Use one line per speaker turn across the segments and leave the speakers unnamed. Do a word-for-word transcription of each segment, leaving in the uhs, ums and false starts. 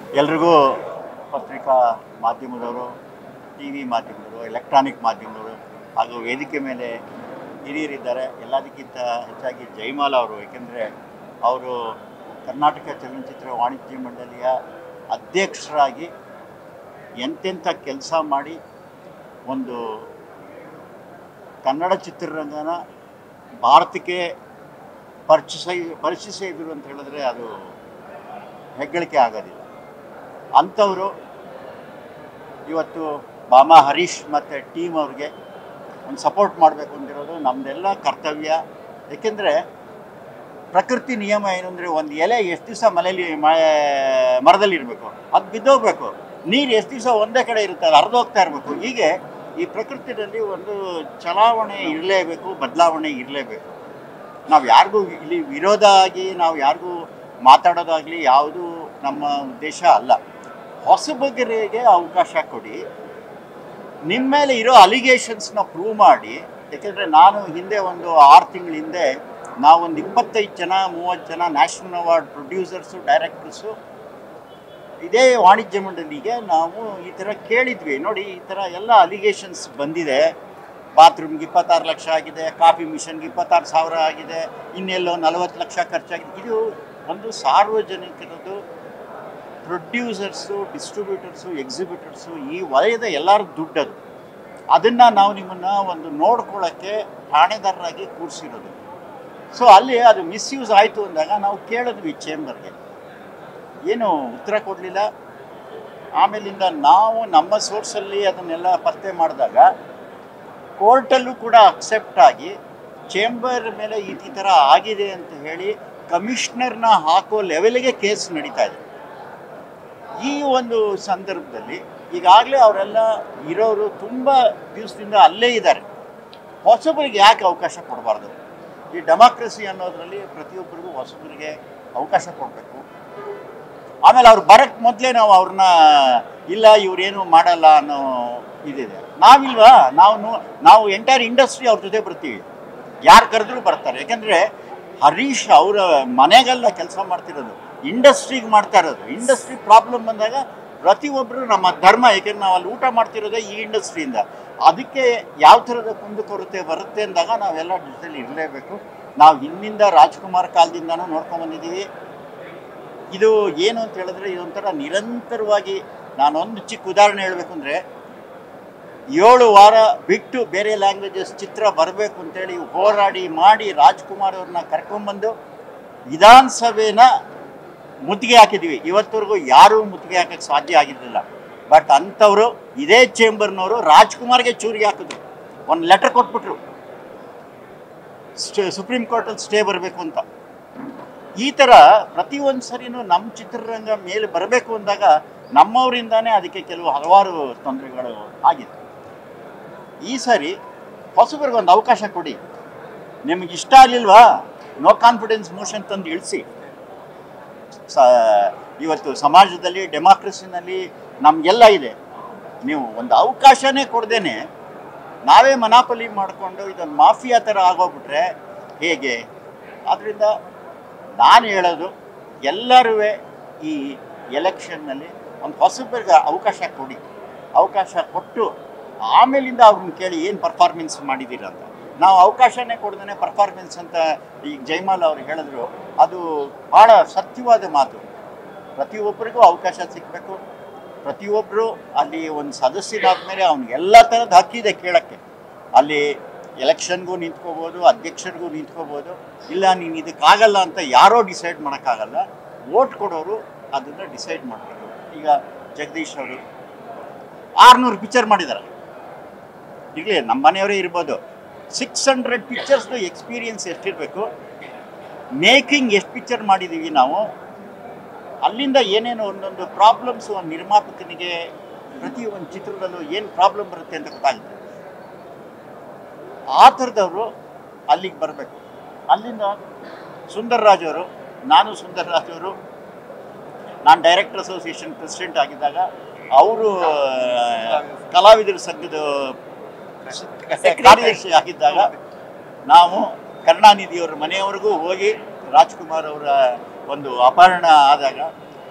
ಎಲ್ರಿಗೂ ಪತ್ರಿಕಾ ಮಾಧ್ಯಮದವರು, ಟಿ ವಿ ಮಾಧ್ಯಮದವರು, ಎಲೆಕ್ಟ್ರಾನಿಕ್ ಮಾಧ್ಯಮದವರು ಹಾಗೂ ವೇದಿಕೆ ಮೇಲೆ ಹಿರಿಯರಿದ್ದಾರೆ. ಎಲ್ಲದಕ್ಕಿಂತ ಹೆಚ್ಚಾಗಿ ಜಯಮಾಲ ಅವರು, ಏಕೆಂದರೆ ಅವರು ಕರ್ನಾಟಕ ಚಲನಚಿತ್ರ ವಾಣಿಜ್ಯ ಮಂಡಳಿಯ ಅಧ್ಯಕ್ಷರಾಗಿ ಎಂತೆಂಥ ಕೆಲಸ ಮಾಡಿ ಒಂದು ಕನ್ನಡ ಚಿತ್ರರಂಗನ ಭಾರತಕ್ಕೆ ಪರಿಚಯ ಪರಿಚಯಿಸಿದ್ರು ಅಂತ ಹೇಳಿದ್ರೆ ಅದು ಹೆಗ್ಗಳಿಕೆ ಆಗೋದಿಲ್ಲ. ಅಂಥವರು ಇವತ್ತು ಬಾಮಾ ಹರೀಶ್ ಮತ್ತು ಟೀಮ್ ಅವ್ರಿಗೆ ಒಂದು ಸಪೋರ್ಟ್ ಮಾಡಬೇಕು ಅಂತಿರೋದು ನಮ್ಮದೆಲ್ಲ ಕರ್ತವ್ಯ. ಏಕೆಂದರೆ ಪ್ರಕೃತಿ ನಿಯಮ ಏನು ಅಂದರೆ, ಒಂದು ಎಲೆ ಎಷ್ಟು ದಿವಸ ಮನೇಲಿ ಮರದಲ್ಲಿ ಇರಬೇಕು, ಅದು ಬಿದ್ದೋಗ್ಬೇಕು. ನೀರು ಎಷ್ಟು ದಿವಸ ಒಂದೇ ಕಡೆ ಇರುತ್ತೆ, ಅದು ಹರಿದೋಗ್ತಾ ಇರಬೇಕು. ಹೀಗೆ ಈ ಪ್ರಕೃತಿಯಲ್ಲಿ ಒಂದು ಚಲಾವಣೆ ಇರಲೇಬೇಕು, ಬದಲಾವಣೆ ಇರಲೇಬೇಕು. ನಾವು ಯಾರಿಗೂ ಇಲ್ಲಿ ವಿರೋಧ ಆಗಿ ನಾವು ಯಾರಿಗೂ ಮಾತಾಡೋದಾಗಲಿ ಯಾವುದು ನಮ್ಮ ಉದ್ದೇಶ ಅಲ್ಲ. ಹೊಸಬರಿಗೆ ಅವಕಾಶ ಕೊಡಿ, ನಿಮ್ಮ ಮೇಲೆ ಇರೋ ಅಲಿಗೇಷನ್ಸ್ನ ಪ್ರೂವ್ ಮಾಡಿ. ಯಾಕೆಂದರೆ ನಾನು ಹಿಂದೆ ಒಂದು ಆರು ತಿಂಗಳ ಹಿಂದೆ ನಾವೊಂದು ಇಪ್ಪತ್ತೈದು ಜನ ಮೂವತ್ತು ಜನ ನ್ಯಾಷನಲ್ ಅವಾರ್ಡ್ ಪ್ರೊಡ್ಯೂಸರ್ಸು ಡೈರೆಕ್ಟರ್ಸು ಇದೇ ವಾಣಿಜ್ಯ ಮಂಡಳಿಗೆ ನಾವು ಈ ಥರ ಕೇಳಿದ್ವಿ. ನೋಡಿ, ಈ ಥರ ಎಲ್ಲ ಅಲಿಗೇಷನ್ಸ್ ಬಂದಿದೆ. ಬಾತ್ರೂಮ್ಗೆ ಇಪ್ಪತ್ತಾರು ಲಕ್ಷ ಆಗಿದೆ, ಕಾಫಿ ಮಿಷನ್ಗೆ ಇಪ್ಪತ್ತಾರು ಸಾವಿರ ಆಗಿದೆ, ಇನ್ನೆಲ್ಲೋ ನಲವತ್ತು ಲಕ್ಷ ಖರ್ಚಾಗಿದೆ. ಇದು ಒಂದು ಸಾರ್ವಜನಿಕರದು, ಪ್ರೊಡ್ಯೂಸರ್ಸು, ಡಿಸ್ಟ್ರಿಬ್ಯೂಟರ್ಸು, ಎಕ್ಸಿಬಿಟರ್ಸು, ಈ ವಲಯದ ಎಲ್ಲರ ದುಡ್ಡದು. ಅದನ್ನು ನಾವು ನಿಮ್ಮನ್ನು ಒಂದು ನೋಡ್ಕೊಳ್ಳೋಕ್ಕೆ ಠಾಣೆದಾರರಾಗಿ ಕೂರಿಸಿರೋದು. ಸೊ ಅಲ್ಲಿ ಅದು ಮಿಸ್ಯೂಸ್ ಆಯಿತು ಅಂದಾಗ ನಾವು ಕೇಳಿದ್ವಿ ಚೇಂಬರ್ಗೆ, ಏನು ಉತ್ತರ ಕೊಡಲಿಲ್ಲ. ಆಮೇಲಿಂದ ನಾವು ನಮ್ಮ ಸೋರ್ಸಲ್ಲಿ ಅದನ್ನೆಲ್ಲ ಪತ್ತೆ ಮಾಡಿದಾಗ ಕೋರ್ಟಲ್ಲೂ ಕೂಡ ಅಕ್ಸೆಪ್ಟ್ ಆಗಿ ಚೇಂಬರ್ ಮೇಲೆ ಈ ಥರ ಆಗಿದೆ ಅಂತ ಹೇಳಿ ಕಮಿಷನರ್ನ ಹಾಕೋ ಲೆವೆಲ್ಗೆ ಕೇಸ್ ನಡೀತಾ ಇದೆ. ಈ ಒಂದು ಸಂದರ್ಭದಲ್ಲಿ ಈಗಾಗಲೇ ಅವರೆಲ್ಲ ಇರೋರು ತುಂಬ ದಿವಸದಿಂದ ಅಲ್ಲೇ ಇದ್ದಾರೆ. ಹೊಸಬರಿಗೆ ಯಾಕೆ ಅವಕಾಶ ಕೊಡಬಾರ್ದು? ಈ ಡೆಮಾಕ್ರಸಿ ಅನ್ನೋದರಲ್ಲಿ ಪ್ರತಿಯೊಬ್ಬರಿಗೂ ಹೊಸಬರಿಗೆ ಅವಕಾಶ ಕೊಡಬೇಕು. ಆಮೇಲೆ ಅವ್ರು ಬರೋಕ್ಕೆ ಮೊದಲೇ ನಾವು ಅವ್ರನ್ನ ಇಲ್ಲ ಇವರೇನು ಮಾಡಲ್ಲ ಅನ್ನೋ ಇದಿದೆ. ನಾವಿಲ್ವಾ, ನಾವು ನಾವು ಎಂಟೈರ್ ಇಂಡಸ್ಟ್ರಿ ಅವ್ರ ಜೊತೆ ಬರ್ತೀವಿ, ಯಾರು ಕರೆದ್ರೂ ಬರ್ತಾರೆ. ಯಾಕೆಂದರೆ ಹರೀಶ್ ಅವರ ಮನೆಗೆಲ್ಲ ಕೆಲಸ ಮಾಡ್ತಿರೋದು, ಇಂಡಸ್ಟ್ರಿಗೆ ಮಾಡ್ತಾ ಇರೋದು. ಇಂಡಸ್ಟ್ರಿ ಪ್ರಾಬ್ಲಮ್ ಬಂದಾಗ ಪ್ರತಿಯೊಬ್ಬರು ನಮ್ಮ ಧರ್ಮ, ಏಕೆಂದರೆ ನಾವು ಅಲ್ಲಿ ಊಟ ಮಾಡ್ತಿರೋದೇ ಈ ಇಂಡಸ್ಟ್ರಿಯಿಂದ. ಅದಕ್ಕೆ ಯಾವ ಥರದ ಕುಂದುಕೊರತೆ ಬರುತ್ತೆ ಅಂದಾಗ ನಾವೆಲ್ಲ ಜೊತೆಲಿ ಇರಲೇಬೇಕು. ನಾವು ಹಿಂದಿಂದ ರಾಜ್ಕುಮಾರ್ ಕಾಲದಿಂದನೂ ನೋಡ್ಕೊಂಡ್ಬಂದಿದ್ದೀವಿ. ಇದು ಏನು ಅಂತ ಹೇಳಿದ್ರೆ ಇದೊಂಥರ ನಿರಂತರವಾಗಿ, ನಾನೊಂದು ಚಿಕ್ಕ ಉದಾಹರಣೆ ಹೇಳಬೇಕು ಅಂದರೆ, ಏಳು ವಾರ ಬಿಟ್ಟು ಬೇರೆ ಲ್ಯಾಂಗ್ವೇಜಸ್ ಚಿತ್ರ ಬರಬೇಕು ಅಂತೇಳಿ ಹೋರಾಡಿ ಮಾಡಿ ರಾಜ್ಕುಮಾರ್ ಅವ್ರನ್ನ ಕರ್ಕೊಂಡ್ಬಂದು ವಿಧಾನಸಭೆನ ಮುತ್ತಿಗೆ ಹಾಕಿದ್ವಿ. ಇವತ್ತವರೆಗೂ ಯಾರೂ ಮುತ್ತಿಗೆ ಹಾಕೋಕ್ಕೆ ಸಾಧ್ಯ ಆಗಿರಲಿಲ್ಲ. ಬಟ್ ಅಂಥವರು ಇದೇ ಚೇಂಬರ್ನವರು ರಾಜ್ಕುಮಾರ್ಗೆ ಚೂರಿಗೆ ಹಾಕಿದ್ರು, ಒಂದು ಲೆಟರ್ ಕೊಟ್ಬಿಟ್ರು ಸ್ಟೇ ಸುಪ್ರೀಂ ಕೋರ್ಟಲ್ಲಿ ಸ್ಟೇ ಬರಬೇಕು ಅಂತ. ಈ ಥರ ಪ್ರತಿಯೊಂದು ಸರಿನೂ ನಮ್ಮ ಚಿತ್ರರಂಗ ಮೇಲೆ ಬರಬೇಕು ಅಂದಾಗ ನಮ್ಮವರಿಂದಾನೇ ಅದಕ್ಕೆ ಕೆಲವು ಹಲವಾರು ತೊಂದರೆಗಳು ಆಗಿದೆ. ಈ ಸರಿ ಹೊಸಬರಿಗೊಂದು ಅವಕಾಶ ಕೊಡಿ. ನಿಮಗೆ ಇಷ್ಟ ಆಗಲಿಲ್ವಾ, ನೋ ಕಾನ್ಫಿಡೆನ್ಸ್ ಮೋಷನ್ ತಂದು ಇಳಿಸಿ. ಸ ಇವತ್ತು ಸಮಾಜದಲ್ಲಿ ಡೆಮಾಕ್ರಸಿನಲ್ಲಿ ನಮಗೆಲ್ಲ ಇದೆ. ನೀವು ಒಂದು ಅವಕಾಶನೇ ಕೊಡ್ದೇನೆ ನಾವೇ ಮನಾಪಲಿ ಮಾಡಿಕೊಂಡು ಇದೊಂದು ಮಾಫಿಯಾ ಥರ ಆಗೋಗ್ಬಿಟ್ರೆ ಹೇಗೆ? ಆದ್ದರಿಂದ ನಾನು ಹೇಳೋದು, ಎಲ್ಲರೂ ಈ ಎಲೆಕ್ಷನ್ನಲ್ಲಿ ಒಂದು ಹೊಸಬರಿಗೆ ಅವಕಾಶ ಕೊಡಿ. ಅವಕಾಶ ಕೊಟ್ಟು ಆಮೇಲಿಂದ ಅವ್ರನ್ನ ಕೇಳಿ ಏನು ಪರ್ಫಾರ್ಮೆನ್ಸ್ ಮಾಡಿದ್ದೀರ ಅಂತ. ನಾವು ಅವಕಾಶನೇ ಕೊಡ್ದೇ ಪರ್ಫಾರ್ಮೆನ್ಸ್ ಅಂತ ಈಗ ಜಯಮಾಲ ಅವರು ಹೇಳಿದ್ರು, ಅದು ಭಾಳ ಸತ್ಯವಾದ ಮಾತು. ಪ್ರತಿಯೊಬ್ಬರಿಗೂ ಅವಕಾಶ ಸಿಗಬೇಕು. ಪ್ರತಿಯೊಬ್ಬರು ಅಲ್ಲಿ ಒಂದು ಸದಸ್ಯರಾದ ಮೇಲೆ ಅವ್ನಿಗೆಲ್ಲ ಥರದ ಹಕ್ಕಿದೆ ಕೇಳೋಕ್ಕೆ. ಅಲ್ಲಿ ಎಲೆಕ್ಷನ್ಗೂ ನಿಂತ್ಕೋಬೋದು, ಅಧ್ಯಕ್ಷರಿಗೂ ನಿಂತ್ಕೋಬೋದು. ಇಲ್ಲ ನೀನು ಇದಕ್ಕಾಗಲ್ಲ ಅಂತ ಯಾರೋ ಡಿಸೈಡ್ ಮಾಡೋಕ್ಕಾಗಲ್ಲ. ವೋಟ್ ಕೊಡೋರು ಅದನ್ನು ಡಿಸೈಡ್ ಮಾಡಬೇಕು. ಈಗ ಜಗದೀಶ್ ಅವರು ಆರುನೂರು ಪಿಕ್ಚರ್ ಮಾಡಿದ್ದಾರೆ. ಈಗಲೇ ನಮ್ಮ ಮನೆಯವರೇ ಇರ್ಬೋದು. ಸಿಕ್ಸ್ ಹಂಡ್ರೆಡ್ ಪಿಕ್ಚರ್ಸ್ದು ಎಕ್ಸ್ಪೀರಿಯನ್ಸ್ ಎಷ್ಟಿರಬೇಕು, ಮೇಕಿಂಗ್ ಎಷ್ಟು ಪಿಕ್ಚರ್ ಮಾಡಿದ್ದೀವಿ ನಾವು, ಅಲ್ಲಿಂದ ಏನೇನು ಒಂದೊಂದು ಪ್ರಾಬ್ಲಮ್ಸು ಒಂದು ನಿರ್ಮಾಪಕನಿಗೆ ಪ್ರತಿ ಒಂದು ಚಿತ್ರದಲ್ಲೂ ಏನು ಪ್ರಾಬ್ಲಮ್ ಬರುತ್ತೆ ಅಂತ ಗೊತ್ತಾಗುತ್ತೆ. ಆ ಥರದವರು ಅಲ್ಲಿಗೆ ಬರಬೇಕು. ಅಲ್ಲಿಂದ ಸುಂದರ್ ರಾಜ್ ಅವರು, ನಾನು ಸುಂದರ್ ರಾಜ್ ಅವರು, ನಾನು ಡೈರೆಕ್ಟರ್ ಅಸೋಸಿಯೇಷನ್ ಪ್ರೆಸಿಡೆಂಟ್ ಆಗಿದ್ದಾಗ ಅವರು ಕಲಾವಿದರ ಸಂಘದ ಕಾರ್ಯದರ್ಶಿ ಆಗಿದ್ದಾಗ ನಾವು ಕರುಣಾನಿಧಿಯವರ ಮನೆಯವರೆಗೂ ಹೋಗಿ ರಾಜ್ಕುಮಾರ್ ಅವರ ಒಂದು ಅಪಹರಣ ಆದಾಗ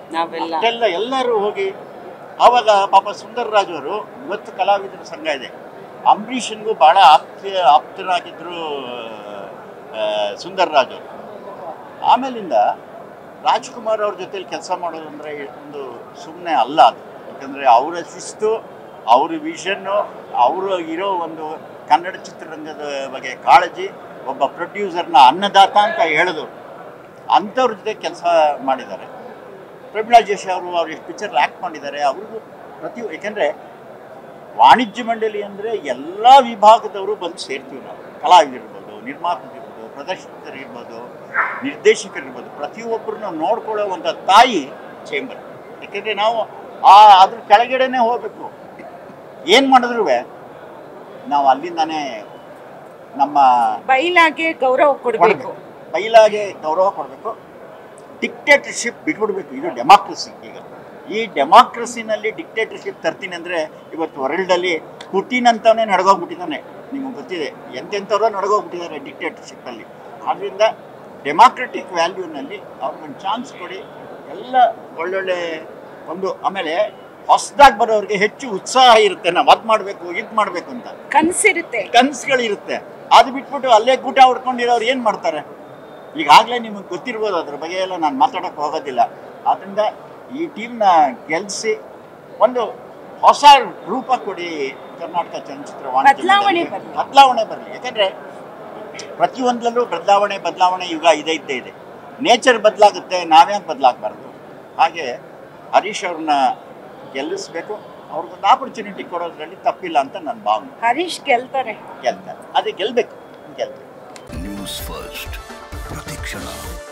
ನಾವೆಲ್ಲ
ಎಲ್ಲರೂ ಹೋಗಿ ಆವಾಗ ಪಾಪ ಸುಂದರ್ ರಾಜ್ ಅವರು ಇವತ್ತು ಕಲಾವಿದರ ಸಂಘ ಇದೆ. ಅಂಬರೀಷನ್ಗೂ ಭಾಳ ಆಪ್ತ ಆಪ್ತರಾಗಿದ್ದರು ಸುಂದರ್ ರಾಜ್ ಅವರು. ಆಮೇಲಿಂದ ರಾಜ್ಕುಮಾರ್ ಅವ್ರ ಜೊತೆಲಿ ಕೆಲಸ ಮಾಡೋದು ಅಂದರೆ ಒಂದು ಸುಮ್ಮನೆ ಅಲ್ಲ ಅದು. ಯಾಕಂದರೆ ಅವರ ಶಿಸ್ತು, ಅವ್ರ ವಿಷನ್ನು, ಅವರು ಇರೋ ಒಂದು ಕನ್ನಡ ಚಿತ್ರರಂಗದ ಬಗ್ಗೆ ಕಾಳಜಿ, ಒಬ್ಬ ಪ್ರೊಡ್ಯೂಸರ್ನ ಅನ್ನದಾತ ಅಂತ ಹೇಳಿದವರು, ಅಂಥವ್ರ ಜೊತೆ ಕೆಲಸ ಮಾಡಿದ್ದಾರೆ. ಪ್ರಮೀಳಾ ಜೋಶಿ ಅವರು ಅವ್ರು ಎಷ್ಟು ಪಿಕ್ಚರ್ ಆ್ಯಕ್ಟ್ ಮಾಡಿದ್ದಾರೆ. ಅವ್ರಿಗೂ ಪ್ರತಿ ಯಾಕೆಂದರೆ ವಾಣಿಜ್ಯ ಮಂಡಳಿ ಅಂದರೆ ಎಲ್ಲ ವಿಭಾಗದವರು ಬಂದು ಸೇರ್ತೀವಿ ನಾವು. ಕಲಾವಿದರಿರ್ಬೋದು, ನಿರ್ಮಾಪಕರಿರ್ಬೋದು, ಪ್ರದರ್ಶಕರಿರ್ಬೋದು, ನಿರ್ದೇಶಕರಿರ್ಬೋದು, ಪ್ರತಿಯೊಬ್ಬರನ್ನ ನೋಡ್ಕೊಳ್ಳೋ ಒಂದು ತಾಯಿ ಚೇಂಬರ್. ಯಾಕೆಂದರೆ ನಾವು ಆ ಅದ್ರ ಕೆಳಗಡೆನೇ ಹೋಗಬೇಕು. ಏನು ಮಾಡಿದ್ರು ನಾವು ಅಲ್ಲಿಂದಾನೇ ನಮ್ಮ
ಬೈಲಾಗೆ ಗೌರವ ಕೊಡಬೇಕು,
ಬೈಲಾಗೆ ಗೌರವ ಕೊಡಬೇಕು. ಡಿಕ್ಟೇಟರ್ಶಿಪ್ ಬಿಟ್ಬಿಡ್ಬೇಕು. ಇದು ಡೆಮಾಕ್ರಸಿ. ಈಗ ಈ ಡೆಮಾಕ್ರಸಿನಲ್ಲಿ ಡಿಕ್ಟೇಟರ್ಶಿಪ್ ತರ್ತೀನಿ ಅಂದರೆ ಇವತ್ತು ವರ್ಲ್ಡಲ್ಲಿ ಪುಟಿನ್ ಅಂತವೇ ನಡ್ಗೋಗ್ಬಿಟ್ಟಿದ್ದಾನೆ. ನಿಮಗೆ ಗೊತ್ತಿದೆ, ಎಂತೆಂಥವ್ರು ನಡ್ಗೋಗ್ಬಿಟ್ಟಿದ್ದಾರೆ ಡಿಕ್ಟೇಟರ್ಶಿಪ್ಪಲ್ಲಿ. ಆದ್ದರಿಂದ ಡೆಮಾಕ್ರೆಟಿಕ್ ವ್ಯಾಲ್ಯೂನಲ್ಲಿ ಅವ್ರಿಗೊಂದು ಚಾನ್ಸ್ ಕೊಡಿ. ಎಲ್ಲ ಒಳ್ಳೊಳ್ಳೆ ಒಂದು ಆಮೇಲೆ ಹೊಸದಾಗಿ ಬರೋರಿಗೆ ಹೆಚ್ಚು ಉತ್ಸಾಹ ಇರುತ್ತೆ. ನಾವು ಅದು ಮಾಡಬೇಕು, ಇದು ಮಾಡಬೇಕು ಅಂತ
ಕನಸಿರುತ್ತೆ,
ಕನಸುಗಳಿರುತ್ತೆ. ಅದು ಬಿಟ್ಬಿಟ್ಟು ಅಲ್ಲೇ ಗೂಟ ಹೊಡ್ಕೊಂಡಿರೋರು ಏನು ಮಾಡ್ತಾರೆ? ಈಗಾಗಲೇ ನಿಮಗೆ ಗೊತ್ತಿರ್ಬೋದು, ಅದ್ರ ಬಗ್ಗೆ ಎಲ್ಲ ನಾನು ಮಾತಾಡೋಕ್ಕೆ ಹೋಗೋದಿಲ್ಲ. ಆದ್ದರಿಂದ ಈ ಟೀಮ್ನ ಗೆಲ್ಲಿಸಿ ಒಂದು ಹೊಸ ರೂಪ ಕೊಡಿ. ಕರ್ನಾಟಕ ಚಲನಚಿತ್ರ
ಬದಲಾವಣೆ ಬರಲಿ
ಬದಲಾವಣೆ ಬರಲಿ ಯಾಕಂದರೆ ಪ್ರತಿಯೊಂದರಲ್ಲೂ ಬದಲಾವಣೆ ಬದಲಾವಣೆ ಯುಗ ಇದೇ ಇದ್ದೇ ಇದೆ. ನೇಚರ್ ಬದಲಾಗುತ್ತೆ, ನಾವ್ಯಾಕೆ ಬದಲಾಗಬಾರ್ದು? ಹಾಗೆ ಹರೀಶ್ ಅವ್ರನ್ನ ಗೆಲ್ಲಿಸ್ಬೇಕು. ಅವ್ರಿಗೊಂದು ಆಪರ್ಚುನಿಟಿ ಕೊಡೋದ್ರಲ್ಲಿ ತಪ್ಪಿಲ್ಲ ಅಂತ ನನ್ನ ಭಾವನೆ.
ಹರೀಶ್ ಗೆಲ್ತಾರೆ
ಗೆಲ್ತಾರೆ ಅದೇ ಗೆಲ್ಲಬೇಕು ಗೆಲ್ಬೇಕು
ನ್ಯೂಸ್ ಫಸ್ಟ್ ಪ್ರತಿಕ್ಷಣ.